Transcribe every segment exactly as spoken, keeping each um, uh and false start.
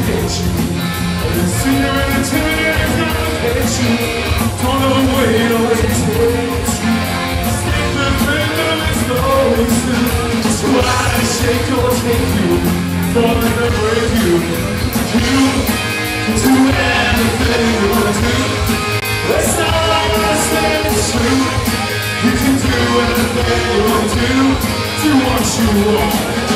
hate you. The sooner and the tears I hate you. Don't know the way it always takes you. Stick the finger is always through. That's why I shake or take you. Falling to break you. You can do anything you want to. That's all I'm gonna say is true. You can do anything you want to. Do what you want.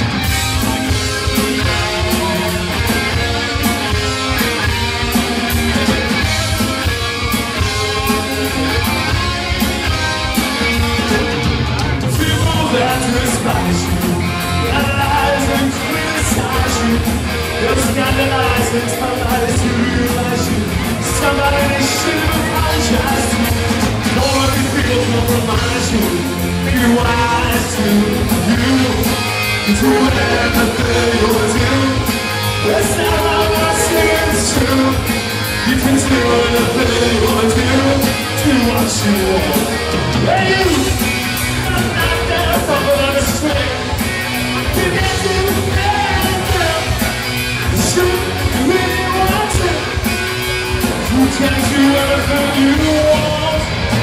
Scandalize and tell lies to realize you. Somebody they should apologize to. All of these people compromise you. Be wise to you. Do everything you want to. That's not how I say it's true. You can do anything you want to. Do what you want. Hey you! I'm not there for the strength. You can't do you really want to. You can do everything you want.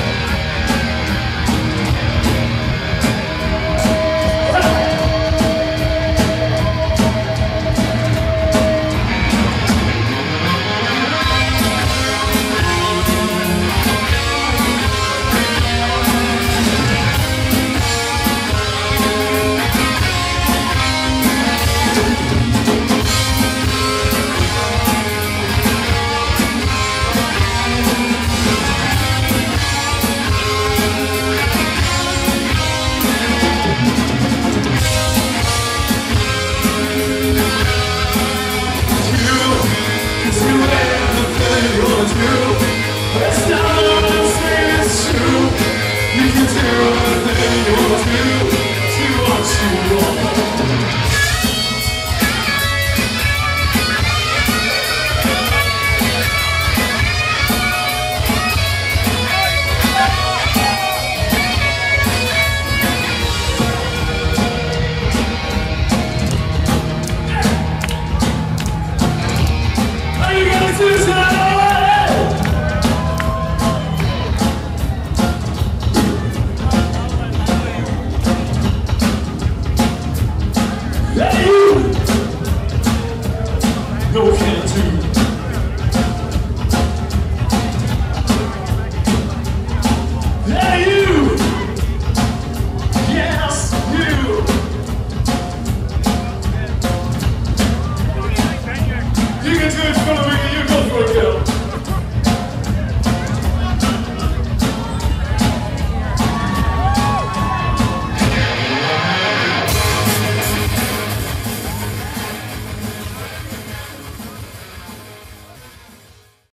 That's not what I'm saying, it's true. You can do anything you want to. Do what you want. Are you gonna do that? Hey!